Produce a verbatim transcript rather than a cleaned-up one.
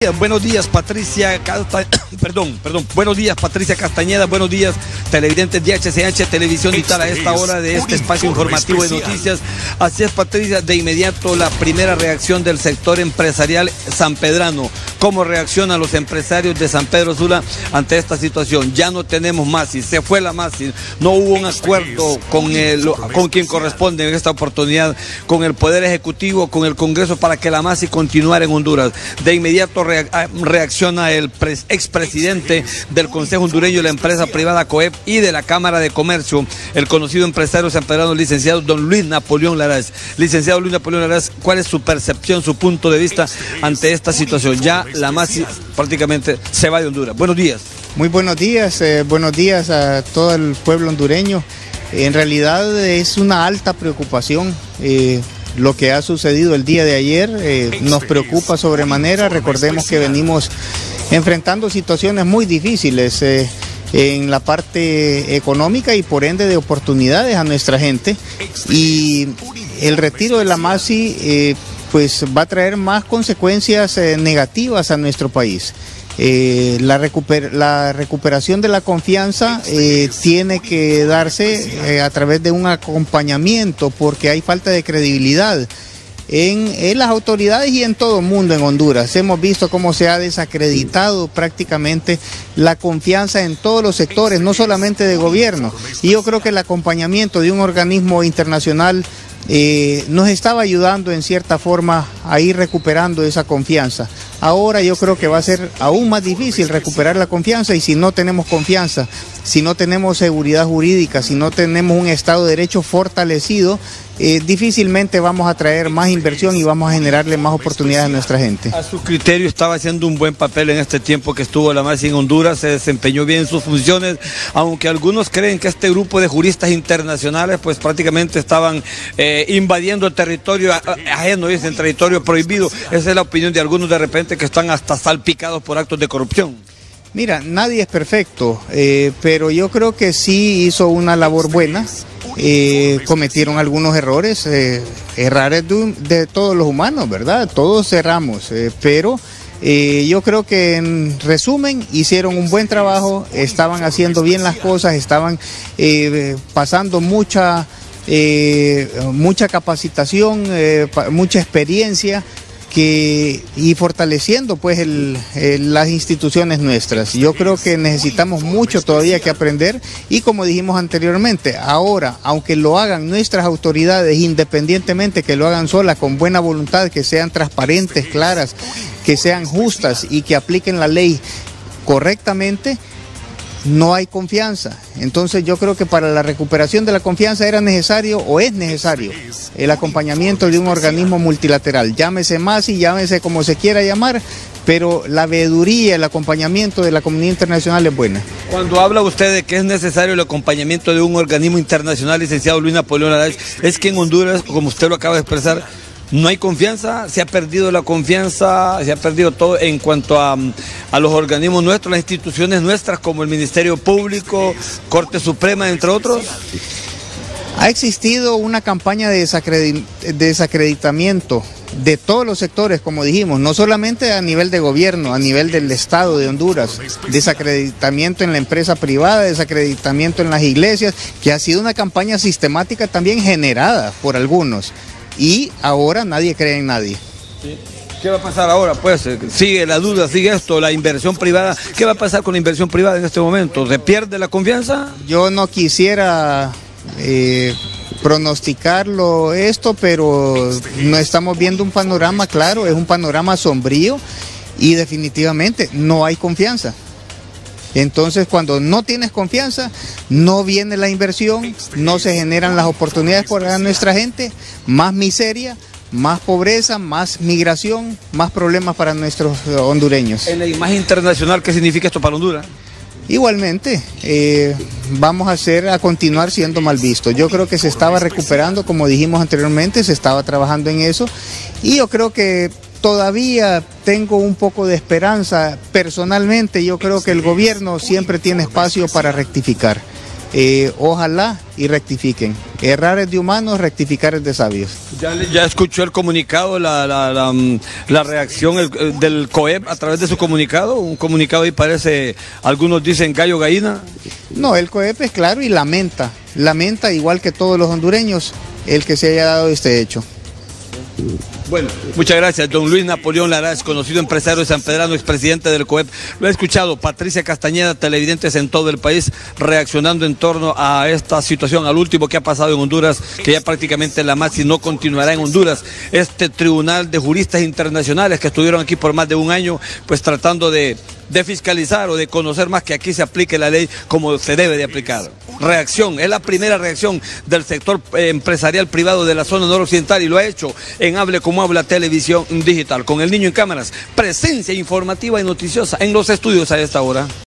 Buenos días, Patricia Casta... perdón, perdón, buenos días, Patricia Castañeda, buenos días, televidentes de H C H Televisión Digital a esta hora de este espacio informativo de noticias. Así es, Patricia, de inmediato la primera reacción del sector empresarial sanpedrano. ¿Cómo reaccionan los empresarios de San Pedro Sula ante esta situación? Ya no tenemos MASI, se fue la MASI, no hubo un acuerdo con, el, con quien corresponde en esta oportunidad, con el Poder Ejecutivo, con el Congreso, para que la MASI continuara en Honduras. De inmediato reacciona el expresidente del Consejo Hondureño de la empresa privada COEP y de la Cámara de Comercio, el conocido empresario sanpedrano, licenciado don Luis Napoleón Laraz. Licenciado Luis Napoleón Laraz, ¿cuál es su percepción, su punto de vista ante esta situación? Ya la MASI prácticamente se va de Honduras. Buenos días. Muy buenos días, eh, buenos días a todo el pueblo hondureño. En realidad es una alta preocupación. Eh, Lo que ha sucedido el día de ayer eh, nos preocupa sobremanera. Recordemos que venimos enfrentando situaciones muy difíciles eh, en la parte económica y por ende de oportunidades a nuestra gente. Y el retiro de la MASI eh, pues va a traer más consecuencias eh, negativas a nuestro país. Eh, la, recuper la recuperación de la confianza eh, tiene que darse eh, a través de un acompañamiento, porque hay falta de credibilidad en, en las autoridades y en todo el mundo en Honduras. Hemos visto cómo se ha desacreditado prácticamente la confianza en todos los sectores, no solamente de gobierno, y yo creo que el acompañamiento de un organismo internacional Eh, nos estaba ayudando en cierta forma a ir recuperando esa confianza. Ahora yo creo que va a ser aún más difícil recuperar la confianza, y si no tenemos confianza, si no tenemos seguridad jurídica, si no tenemos un Estado de Derecho fortalecido, eh, difícilmente vamos a traer más inversión y vamos a generarle más oportunidades a nuestra gente. A su criterio, estaba haciendo un buen papel en este tiempo que estuvo la MASI en Honduras, se desempeñó bien sus funciones, aunque algunos creen que este grupo de juristas internacionales pues prácticamente estaban eh, invadiendo el territorio ajeno, dicen territorio prohibido. Esa es la opinión de algunos de repente que están hasta salpicados por actos de corrupción. Mira, nadie es perfecto, eh, pero yo creo que sí hizo una labor buena. Eh, cometieron algunos errores, eh, errores de, de todos los humanos, ¿verdad? Todos erramos, eh, pero eh, yo creo que en resumen hicieron un buen trabajo, estaban haciendo bien las cosas, estaban eh, pasando mucha, eh, mucha capacitación, eh, mucha experiencia, que y fortaleciendo pues el, el, las instituciones nuestras. Yo creo que necesitamos mucho todavía que aprender, y como dijimos anteriormente, ahora, aunque lo hagan nuestras autoridades, independientemente que lo hagan solas, con buena voluntad, que sean transparentes, claras, que sean justas y que apliquen la ley correctamente, no hay confianza. Entonces yo creo que para la recuperación de la confianza era necesario o es necesario el acompañamiento de un organismo multilateral, llámese MASI, llámese como se quiera llamar, pero la veeduría, el acompañamiento de la comunidad internacional es buena. Cuando habla usted de que es necesario el acompañamiento de un organismo internacional, licenciado Luis Napoleón Laraz, es que en Honduras, como usted lo acaba de expresar, no hay confianza, se ha perdido la confianza, se ha perdido todo en cuanto a, a los organismos nuestros, las instituciones nuestras como el Ministerio Público, Corte Suprema, entre otros. Ha existido una campaña de desacredit desacreditamiento de todos los sectores, como dijimos, no solamente a nivel de gobierno, a nivel del Estado de Honduras, desacreditamiento en la empresa privada, desacreditamiento en las iglesias, que ha sido una campaña sistemática también generada por algunos. Y ahora nadie cree en nadie. Sí. ¿Qué va a pasar ahora? Pues sigue la duda, sigue esto, la inversión privada. ¿Qué va a pasar con la inversión privada en este momento? ¿Se pierde la confianza? Yo no quisiera eh, pronosticarlo esto, pero no estamos viendo un panorama claro, es un panorama sombrío y definitivamente no hay confianza. Entonces, cuando no tienes confianza, no viene la inversión, no se generan las oportunidades para nuestra gente, más miseria, más pobreza, más migración, más problemas para nuestros hondureños. En la imagen internacional, ¿qué significa esto para Honduras? Igualmente, eh, vamos a hacer, a continuar siendo mal vistos. Yo creo que se estaba recuperando, como dijimos anteriormente, se estaba trabajando en eso, y yo creo que todavía tengo un poco de esperanza. Personalmente, yo creo que el gobierno siempre tiene espacio para rectificar. Eh, ojalá y rectifiquen. Errar es de humanos, rectificar es de sabios. Ya, ya escuchó el comunicado, la, la, la, la reacción el, del C O E P a través de su comunicado. Un comunicado ahí parece, algunos dicen gallo gallina. No, el C O E P es claro y lamenta, lamenta igual que todos los hondureños el que se haya dado este hecho. Bueno, muchas gracias. Don Luis Napoleón Larraz, conocido empresario de San Pedrano, expresidente del C O E P. Lo he escuchado. Patricia Castañeda, televidentes en todo el país, reaccionando en torno a esta situación, al último que ha pasado en Honduras, que ya prácticamente la MAXI no continuará en Honduras. Este tribunal de juristas internacionales que estuvieron aquí por más de un año, pues tratando de, de fiscalizar o de conocer más que aquí se aplique la ley como se debe de aplicar. Reacción, es la primera reacción del sector eh, empresarial privado de la zona noroccidental y lo ha hecho en Hable como Habla Televisión Digital. Con el niño en cámaras, presencia informativa y noticiosa en los estudios a esta hora.